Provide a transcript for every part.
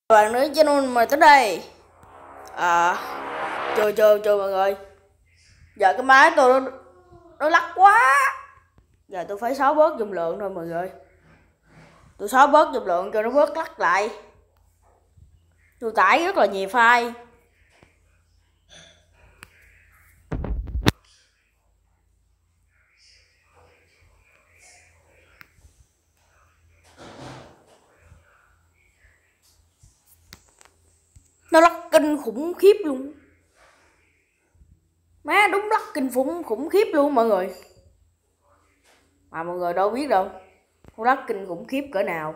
Bạn nữa cho nên mời tới đây. Chưa mọi người. Giờ cái máy tôi nó lắc quá. Giờ tôi phải xóa bớt dung lượng thôi mọi người. Tôi xóa bớt dung lượng cho nó bớt lắc lại. Tôi tải rất là nhiều file. Nó lắc kinh khủng khiếp luôn. Má đúng lắc kinh khủng khiếp luôn mọi người. Mà mọi người đâu biết đâu. Nó lắc kinh khủng khiếp cỡ nào.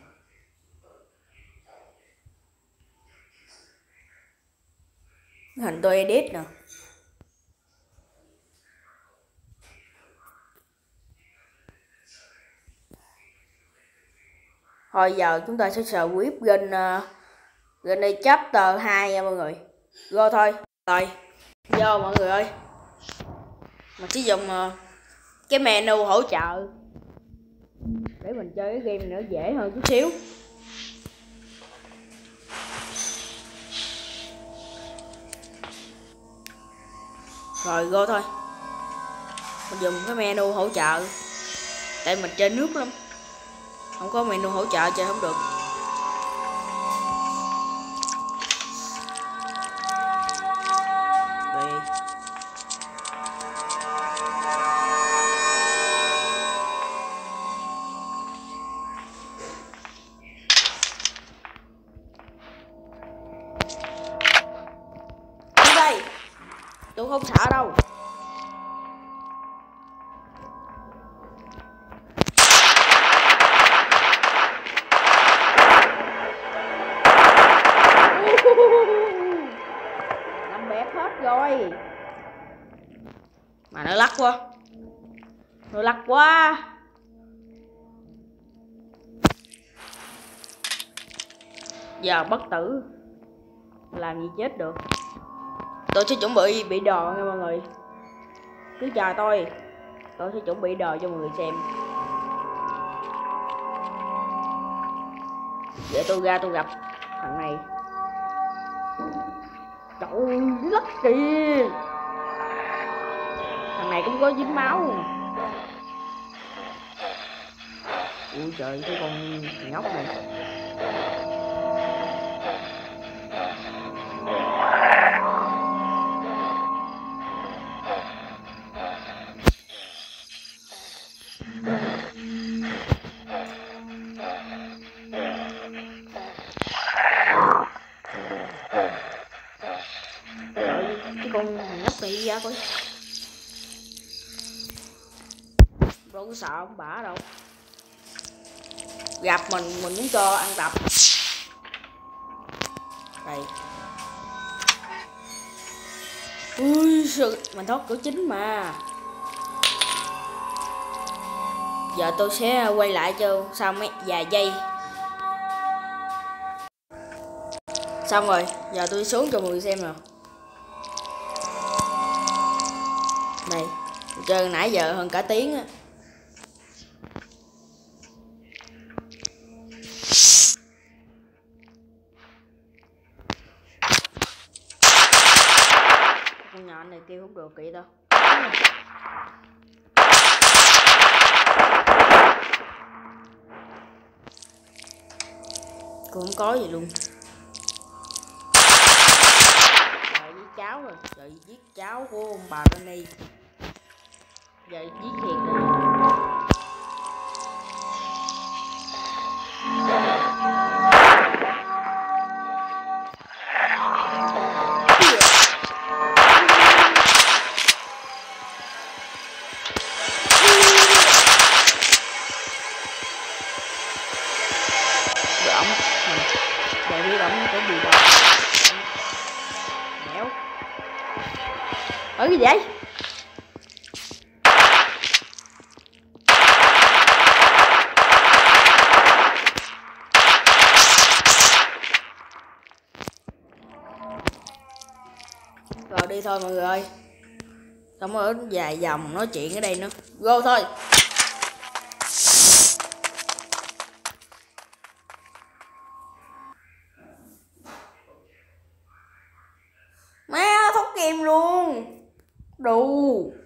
Hình tôi edit nè. Thôi giờ chúng ta sẽ script game đây chapter 2 nha mọi người. Go thôi. Rồi. Vô mọi người ơi. Mình sử dụng cái menu hỗ trợ để mình chơi cái game nữa dễ hơn chút xíu. Rồi go thôi. Mình dùng cái menu hỗ trợ. Tại mình chơi nước lắm. Không có menu hỗ trợ chơi không được. Đây. Tôi không sợ đâu. Làm bẹp hết rồi. Mà nó lắc quá. Nó lắc quá. Giờ bất tử. Làm gì chết được. Tôi sẽ chuẩn bị đồ nha mọi người. Cứ chờ tôi. Tôi sẽ chuẩn bị đồ cho mọi người xem. Để tôi ra tôi gặp thằng này. Trời ơi, lắc kìa. Thằng này cũng có dính máu. Ui trời, cái con nhóc này. Cái con nhóc này đi ra coi. Đâu có sợ ông bả đâu. Gặp mình muốn cho ăn tập. Đây. Ui sự mình thoát cửa chính mà. Giờ tôi sẽ quay lại cho sau mấy vài giây. Xong rồi, giờ tôi xuống cho mọi người xem nào. Đây, tôi chơi nãy giờ hơn cả tiếng á. Con nhỏ này kêu không được kỹ đâu. Cô không có gì luôn. Rồi với cháu rồi. Rồi giết cháu của ông bà Tony. Giờ giết thiệt rồi. Để biết ổng có gì đâu. Mẹo. Ở cái gì vậy? Rồi đi thôi mọi người ơi. Không ở dài dòng nói chuyện ở đây nữa. Go thôi. game luôn. Đủ.